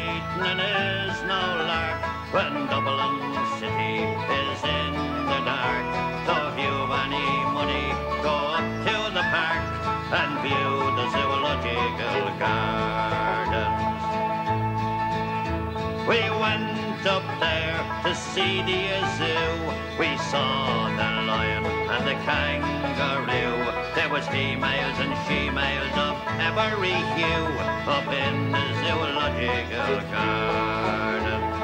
lightning is no lark when Dublin city is in the dark. So if you've any money, go up to the park and view the Zoological Gardens. We went up there to see the zoo. We saw the lion and the kangaroo. There was females and she-males of every hue up in the Zoological Gardens.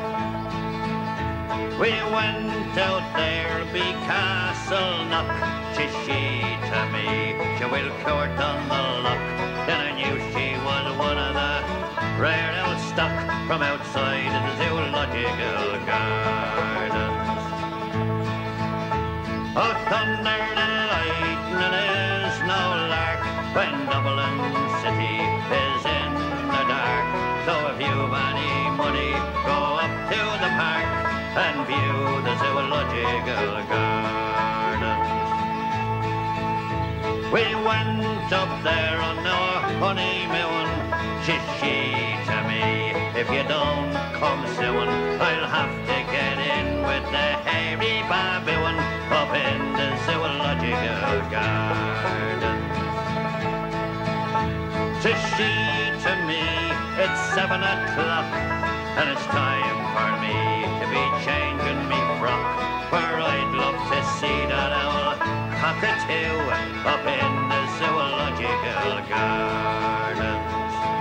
We went out there be Castle Knock. She to me, she will court on the lock. Then I knew she was one of the rare old stock from outside the Zoological Gardens. Oh, thunder and lightning is no lark when Dublin city is in the dark. So if you've any money, go up to the park and view the Zoological Gardens. We went up there on our honeymoon. She to me, if you don't come soon, I'll have to get in with the hairy baboon up in the Zoological Gardens. She to me, it's 7 o'clock, and it's time for me to be changing me frock, for I'd love to see that old cockatoo up in the Zoological Gardens.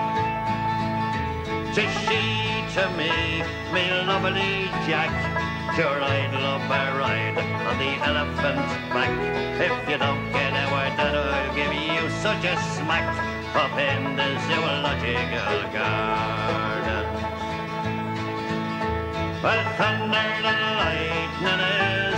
She to me, me lovely Jack, sure I'd love a ride on the elephant's back. If you don't get a word, then I'll give you such a smack up in the Zoological Gardens. Well, thunder and lightning is